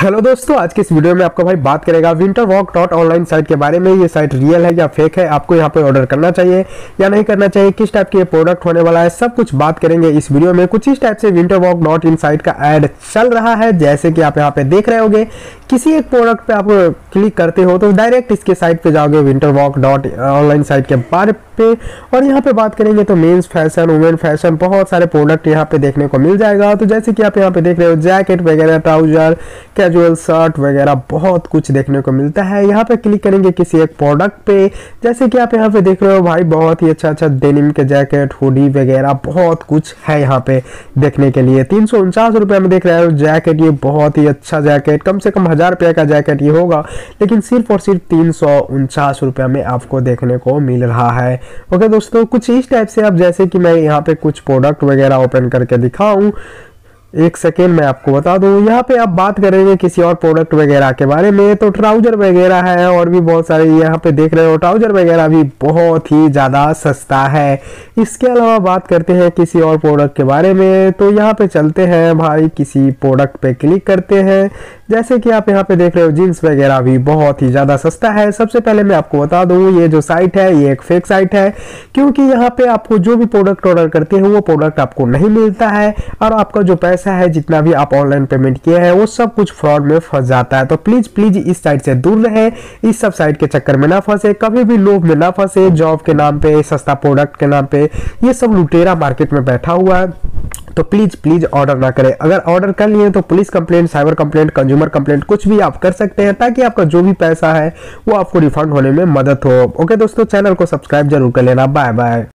Hello दोस्तों, आज के इस वीडियो में आपका भाई बात करेगा winter walk dot online site के बारे में। ये साइट रियल है या फेक है, आपको यहाँ पे ऑर्डर करना चाहिए या नहीं करना चाहिए, किस टाइप के प्रोडक्ट होने वाला है, सब कुछ बात करेंगे इस वीडियो में। कुछ इस टाइप से winter walk dot in site का ऐड चल रहा है, जैसे कि आप यहाँ पे देख रहे होगे। किसी एक प्रोडक्ट पे आप क्लिक करते हो तो डायरेक्ट इसके साइट पे जाओगे winter walk dot online site के बारे पे, और यहाँ पे बात करेंगे तो मेंस फैशन, वुमेन फैशन, बहुत सारे प्रोडक्ट यहाँ पे देखने को मिल जाएगा। तो जैसे कि आप यहाँ पे देख रहे हो, जैकेट वगैरह, ट्राउजर, कैजुअल शर्ट वगैरह बहुत कुछ देखने को मिलता है। यहाँ पे क्लिक करेंगे किसी एक प्रोडक्ट पे, जैसे कि आप यहाँ पे देख रहे हो भाई, बहुत ही अच्छा डेनिम के जैकेट, हुडी वगैरह बहुत कुछ है यहाँ पे देखने के लिए। 349 रुपये में देख रहे हो जैकेट, ये बहुत ही अच्छा जैकेट, कम से कम 1000 रुपये का जैकेट ये होगा, लेकिन सिर्फ और सिर्फ 349 रुपये में आपको देखने को मिल रहा है। ओके दोस्तों, कुछ इस टाइप से आप, जैसे कि मैं यहाँ पे कुछ प्रोडक्ट वगैरह ओपन करके दिखाऊं, एक सेकेंड मैं आपको बता दूं। यहाँ पे आप बात करेंगे किसी और प्रोडक्ट वगैरह के बारे में, तो ट्राउजर वगैरह है और भी बहुत सारे यहाँ पे देख रहे हो। ट्राउजर वगैरह भी बहुत ही ज़्यादा सस्ता है। इसके अलावा बात करते हैं किसी और प्रोडक्ट के बारे में, तो यहाँ पे चलते हैं भाई, किसी प्रोडक्ट पे क्लिक करते हैं। जैसे कि आप यहाँ पे देख रहे हो, जीन्स वगैरह भी बहुत ही ज़्यादा सस्ता है। सबसे पहले मैं आपको बता दूँ, ये जो साइट है ये एक फेक साइट है, क्योंकि यहाँ पे आपको जो भी प्रोडक्ट ऑर्डर करते हैं वो प्रोडक्ट आपको नहीं मिलता है, और आपका जो पैसा है, जितना भी आप ऑनलाइन पेमेंट किए हैं, वो सब कुछ फ्रॉड में फंस जाता है। तो प्लीज इस साइट से दूर रहे, इस सब साइट के चक्कर में ना फंसे, कभी भी लोभ में ना फंसे। जॉब के नाम पे, सस्ता प्रोडक्ट के नाम पे ये सब लुटेरा मार्केट में बैठा हुआ है। तो प्लीज ऑर्डर ना करें। अगर ऑर्डर कर लिए तो police complaint, cyber complaint, consumer complaint कुछ भी आप कर सकते हैं, ताकि आपका जो भी पैसा है वो आपको रिफंड होने में मदद हो। ओके दोस्तों, चैनल को सब्सक्राइब जरूर कर लेना। Bye bye.